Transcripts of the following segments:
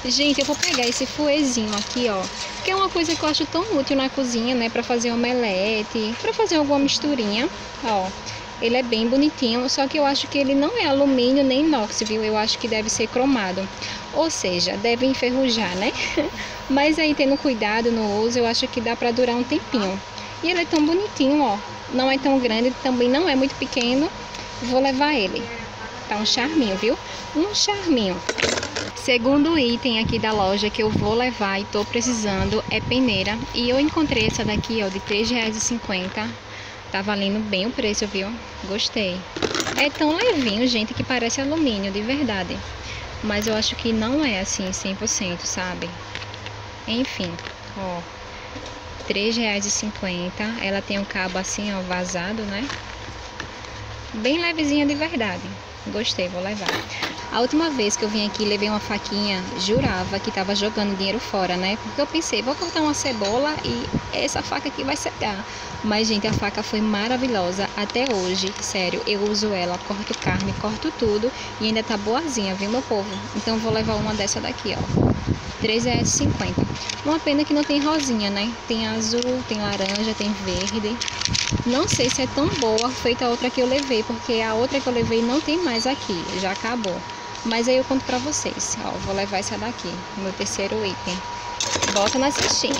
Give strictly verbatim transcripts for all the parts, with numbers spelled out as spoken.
Gente, eu vou pegar esse fouetzinho aqui, ó, que é uma coisa que eu acho tão útil na cozinha, né, pra fazer omelete, pra fazer alguma misturinha, ó. Ele é bem bonitinho, só que eu acho que ele não é alumínio nem inox, viu? Eu acho que deve ser cromado, ou seja, deve enferrujar, né? Mas aí, tendo cuidado no uso, eu acho que dá pra durar um tempinho. E ele é tão bonitinho, ó, não é tão grande, também não é muito pequeno. Vou levar ele. Tá um charminho, viu? Um charminho. Segundo item aqui da loja que eu vou levar e tô precisando é peneira. E eu encontrei essa daqui, ó, de três reais e cinquenta centavos. Tá valendo bem o preço, viu? Gostei. É tão levinho, gente, que parece alumínio, de verdade. Mas eu acho que não é assim, cem por cento, sabe? Enfim, ó. três reais e cinquenta centavos. Ela tem um cabo assim, ó, vazado, né? Bem levezinha de verdade. Gostei, vou levar. A última vez que eu vim aqui, levei uma faquinha, jurava que tava jogando dinheiro fora, né? Porque eu pensei, vou cortar uma cebola e essa faca aqui vai cegar. Mas, gente, a faca foi maravilhosa até hoje. Sério, eu uso ela, corto carne, corto tudo e ainda tá boazinha, viu, meu povo? Então, vou levar uma dessa daqui, ó. três reais e cinquenta centavos. Uma pena que não tem rosinha, né? Tem azul, tem laranja, tem verde. Não sei se é tão boa feita a outra que eu levei, porque a outra que eu levei não tem mais aqui, já acabou. Mas aí eu conto pra vocês. Ó, vou levar essa daqui, meu terceiro item. Bota na cestinha.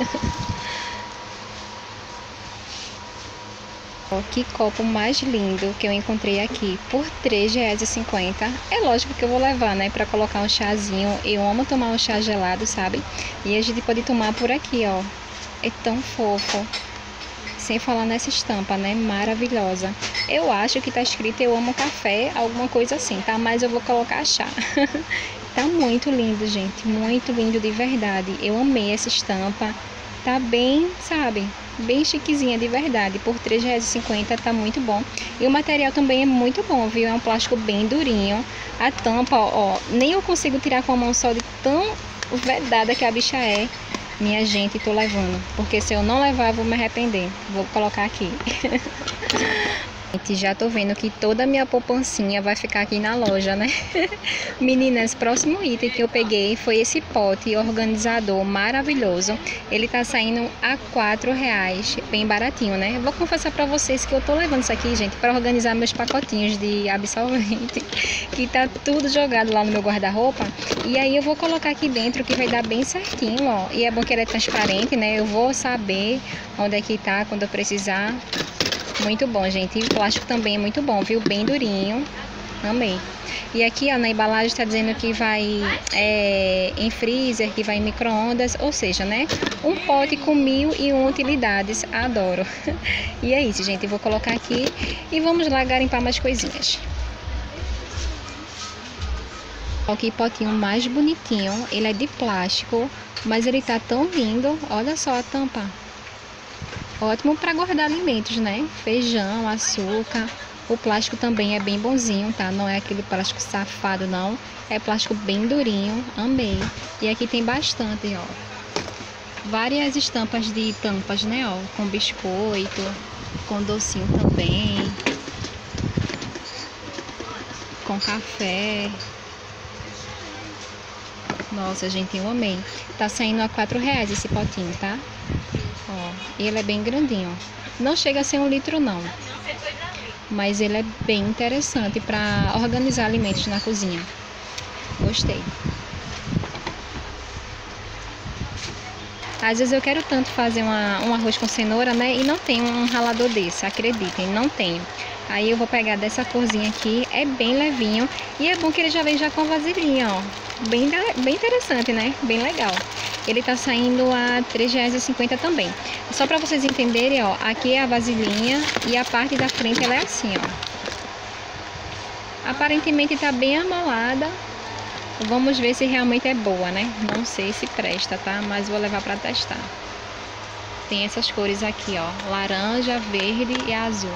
Ó, que copo mais lindo que eu encontrei aqui por três reais e cinquenta centavos. É lógico que eu vou levar, né, pra colocar um chazinho. Eu amo tomar um chá gelado, sabe? E a gente pode tomar por aqui, ó. É tão fofo. Sem falar nessa estampa, né? Maravilhosa. Eu acho que tá escrito eu amo café, alguma coisa assim, tá? Mas eu vou colocar chá. Tá muito lindo, gente. Muito lindo de verdade. Eu amei essa estampa. Tá bem, sabe? Bem chiquezinha de verdade. Por três reais e cinquenta centavos tá muito bom. E o material também é muito bom, viu? É um plástico bem durinho. A tampa, ó, nem eu consigo tirar com a mão só de tão vedada que a bicha é. Minha gente, tô levando, porque se eu não levar, eu vou me arrepender. Vou colocar aqui. Gente, já tô vendo que toda a minha poupancinha vai ficar aqui na loja, né? Meninas, próximo item que eu peguei foi esse pote organizador maravilhoso. Ele tá saindo a quatro reais, bem baratinho, né? Eu vou confessar pra vocês que eu tô levando isso aqui, gente, pra organizar meus pacotinhos de absorvente, que tá tudo jogado lá no meu guarda-roupa. E aí eu vou colocar aqui dentro, que vai dar bem certinho, ó. E é bom que ele é transparente, né? Eu vou saber onde é que tá quando eu precisar. Muito bom, gente. E o plástico também é muito bom, viu? Bem durinho. Amei. E aqui, ó, na embalagem tá dizendo que vai é, em freezer, que vai em micro-ondas, ou seja, né? Um pote com mil e uma utilidades. Adoro. E é isso, gente. Eu vou colocar aqui e vamos lá garimpar mais coisinhas. Olha que potinho mais bonitinho. Ele é de plástico, mas ele tá tão lindo. Olha só a tampa. Ótimo para guardar alimentos, né? Feijão, açúcar. O plástico também é bem bonzinho, tá? Não é aquele plástico safado, não. É plástico bem durinho. Amei. E aqui tem bastante, ó. Várias estampas de tampas, né? Ó, com biscoito, com docinho também. Com café. Nossa, gente, eu amei. Tá saindo a quatro reais esse potinho, tá? Ó, e ele é bem grandinho. Não chega a ser um litro, não. Mas ele é bem interessante para organizar alimentos na cozinha. Gostei. Às vezes eu quero tanto fazer uma, um arroz com cenoura, né? E não tenho um ralador desse, acreditem, não tenho. Aí eu vou pegar dessa corzinha aqui, é bem levinho. E é bom que ele já vem já com a vasilhinha, ó. Bem, bem interessante, né? Bem legal. Ele tá saindo a três reais e cinquenta centavos também. Só para vocês entenderem, ó, aqui é a vasilhinha e a parte da frente ela é assim, ó. Aparentemente tá bem amolada. Vamos ver se realmente é boa, né? Não sei se presta, tá? Mas vou levar para testar. Tem essas cores aqui, ó, laranja, verde e azul.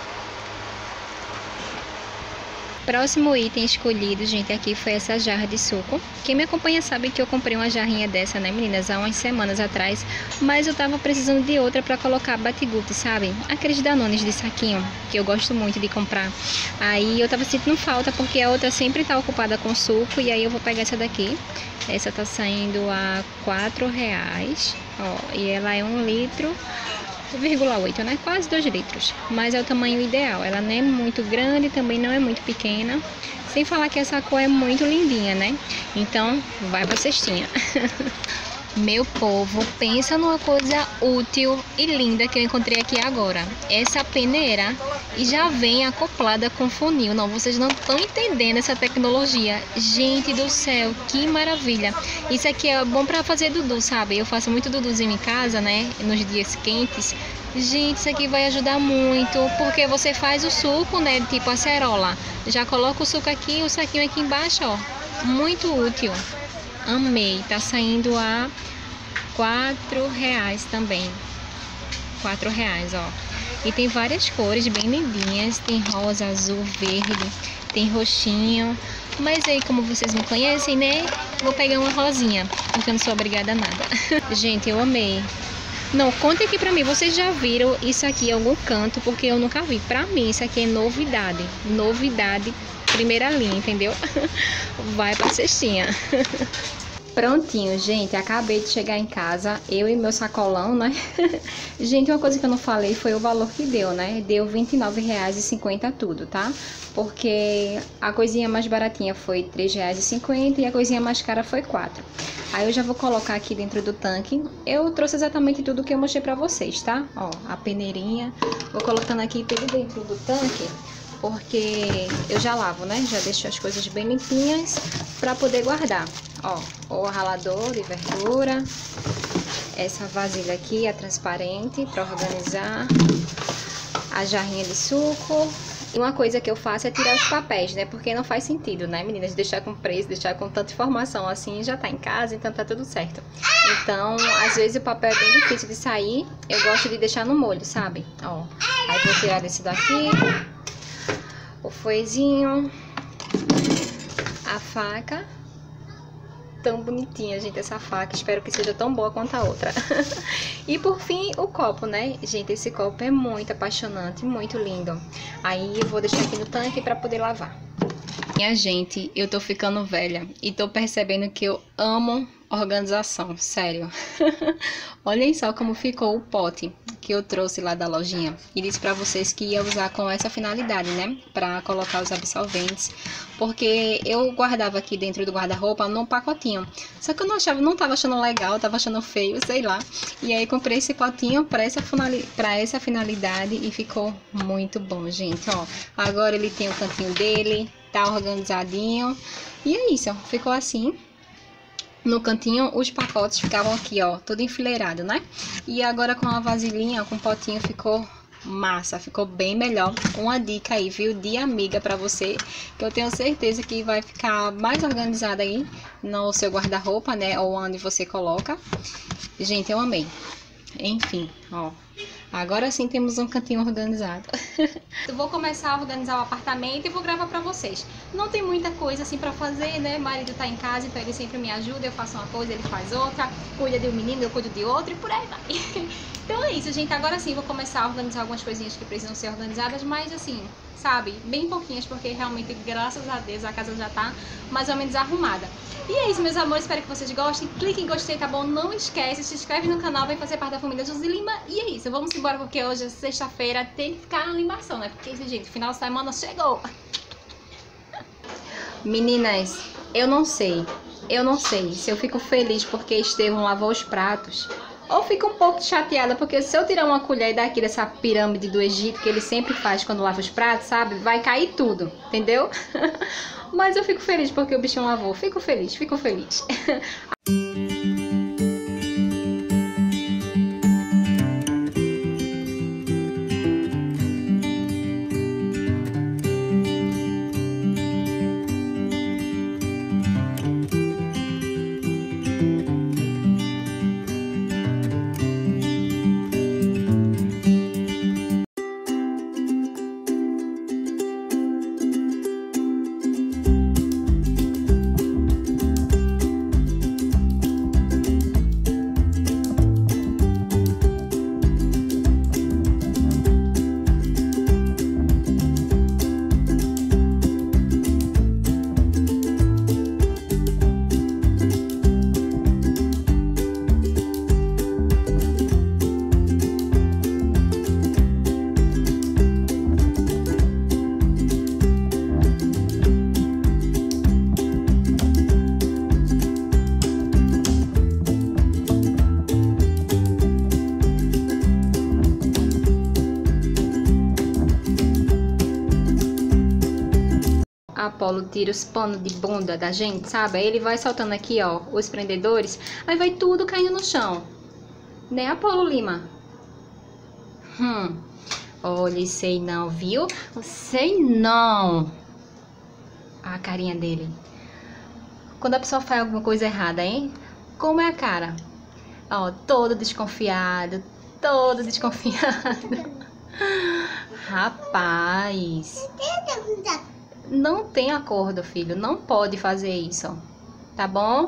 Próximo item escolhido, gente, aqui foi essa jarra de suco. Quem me acompanha sabe que eu comprei uma jarrinha dessa, né, meninas, há umas semanas atrás. Mas eu tava precisando de outra pra colocar batigute, sabe? Aqueles danones de saquinho, que eu gosto muito de comprar. Aí eu tava sentindo falta, porque a outra sempre tá ocupada com suco. E aí eu vou pegar essa daqui. Essa tá saindo a quatro reais, ó, e ela é um litro, vírgula oito, né? Quase dois litros, mas é o tamanho ideal. Ela não é muito grande, também não é muito pequena. Sem falar que essa cor é muito lindinha, né? Então, vai pra cestinha. Meu povo, pensa numa coisa útil e linda que eu encontrei aqui agora. Essa peneira e já vem acoplada com funil. Não, vocês não estão entendendo essa tecnologia. Gente do céu, que maravilha. Isso aqui é bom para fazer dudu, sabe? Eu faço muito duduzinho em casa, né? Nos dias quentes. Gente, isso aqui vai ajudar muito, porque você faz o suco, né? Tipo acerola. Já coloca o suco aqui e o saquinho aqui embaixo, ó. Muito útil. Amei, tá saindo a quatro reais também. Quatro reais, ó. E tem várias cores bem lindinhas. Tem rosa, azul, verde, tem roxinho. Mas aí, como vocês me conhecem, né? Vou pegar uma rosinha, porque eu não sou obrigada a nada. Gente, eu amei. Não, conta aqui pra mim, vocês já viram isso aqui em algum canto? Porque eu nunca vi. Pra mim, isso aqui é novidade. Novidade, primeira linha, entendeu? Vai pra cestinha. Prontinho, gente, acabei de chegar em casa, eu e meu sacolão, né? Gente, uma coisa que eu não falei foi o valor que deu, né? Deu vinte e nove reais e cinquenta tudo, tá? Porque a coisinha mais baratinha foi três reais e cinquenta e a coisinha mais cara foi quatro. Aí eu já vou colocar aqui dentro do tanque. Eu trouxe exatamente tudo que eu mostrei pra vocês, tá? Ó, a peneirinha. Vou colocando aqui tudo dentro do tanque, porque eu já lavo, né? Já deixo as coisas bem limpinhas pra poder guardar. Ó, o ralador de verdura. Essa vasilha aqui é transparente pra organizar. A jarrinha de suco. E uma coisa que eu faço é tirar os papéis, né? Porque não faz sentido, né, meninas? Deixar com preço, deixar com tanta informação assim, já tá em casa, então tá tudo certo. Então, às vezes o papel é bem difícil de sair. Eu gosto de deixar no molho, sabe? Ó, aí vou tirar desse daqui. O foezinho. A faca. Tão bonitinha, gente, essa faca. Espero que seja tão boa quanto a outra. E por fim, o copo, né? Gente, esse copo é muito apaixonante, muito lindo. Aí eu vou deixar aqui no tanque pra poder lavar. Minha gente, eu tô ficando velha e tô percebendo que eu amo organização, sério. Olhem só como ficou o pote que eu trouxe lá da lojinha. E disse pra vocês que ia usar com essa finalidade, né? Pra colocar os absorventes. Porque eu guardava aqui dentro do guarda-roupa num pacotinho. Só que eu não achava, não tava achando legal, tava achando feio, sei lá. E aí comprei esse potinho pra essa, pra essa finalidade e ficou muito bom, gente, ó. Agora ele tem o cantinho dele, tá organizadinho. E é isso, ó. Ficou assim. No cantinho, os pacotes ficavam aqui, ó, tudo enfileirado, né? E agora com a vasilhinha, com o potinho, ficou massa, ficou bem melhor. Uma dica aí, viu, de amiga pra você, que eu tenho certeza que vai ficar mais organizada aí no seu guarda-roupa, né? Ou onde você coloca. Gente, eu amei. Enfim, ó. Agora sim temos um cantinho organizado. Eu vou começar a organizar o apartamento e vou gravar pra vocês. Não tem muita coisa assim pra fazer, né? O marido tá em casa, então ele sempre me ajuda. Eu faço uma coisa, ele faz outra. Cuida de um menino, eu cuido de outro e por aí vai. Então é isso, gente. Agora sim vou começar a organizar algumas coisinhas que precisam ser organizadas, mas assim, sabe? Bem pouquinhas, porque realmente, graças a Deus, a casa já tá mais ou menos arrumada. E é isso, meus amores, espero que vocês gostem. Clique em gostei, tá bom? Não esquece, se inscreve no canal, vem fazer parte da família Josi Lima. E é isso, vamos embora porque hoje é sexta-feira, tem que ficar na animação, né? Porque, gente, final de semana chegou. Meninas, eu não sei, eu não sei se eu fico feliz porque Estevão lavou os pratos, ou fico um pouco chateada porque se eu tirar uma colher daqui dessa pirâmide do Egito, que ele sempre faz quando lava os pratos, sabe? Vai cair tudo, entendeu? Mas eu fico feliz porque o bichinho lavou. Fico feliz, fico feliz. Apolo tira os panos de bunda da gente, sabe? Aí ele vai soltando aqui, ó, os prendedores. Aí vai tudo caindo no chão. Né, Apolo Lima? Hum. Olha, sei não, viu? Sei não. A carinha dele. Quando a pessoa faz alguma coisa errada, hein? Como é a cara? Ó, todo desconfiado. Todo desconfiado. Rapaz. Não tem acordo, filho. Não pode fazer isso. Tá bom?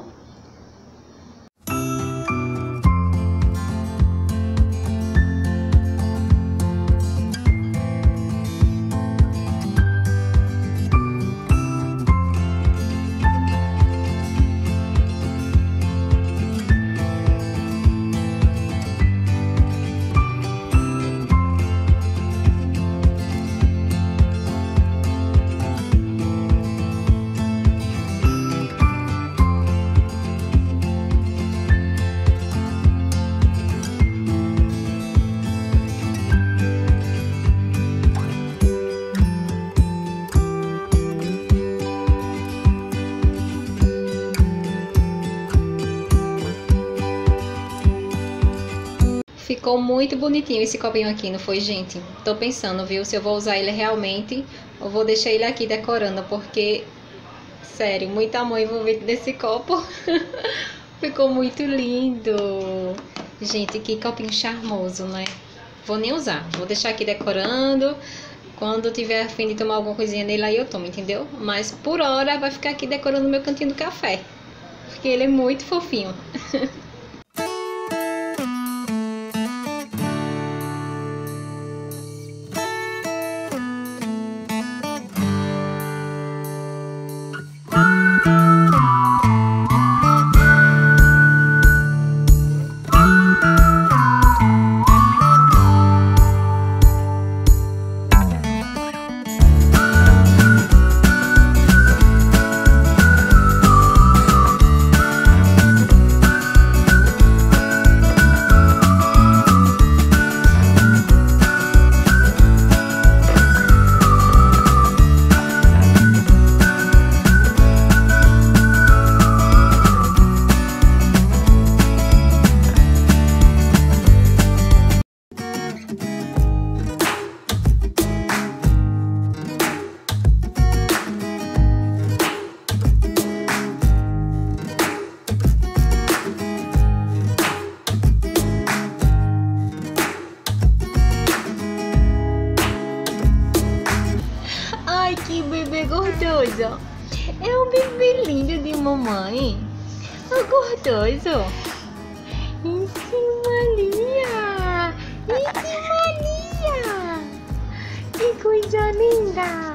Ficou muito bonitinho esse copinho aqui, não foi, gente? Tô pensando, viu, se eu vou usar ele realmente ou vou deixar ele aqui decorando, porque, sério, muito amor envolvido nesse copo. Ficou muito lindo. Gente, que copinho charmoso, né? Vou nem usar, vou deixar aqui decorando. Quando tiver a fim de tomar alguma coisinha nele, aí eu tomo, entendeu? Mas por hora vai ficar aqui decorando o meu cantinho do café, porque ele é muito fofinho. Ai, que bebê gordoso. É um bebê lindo de mamãe. É gordoso. Isso, Maria. Isso, Maria. Que coisa linda.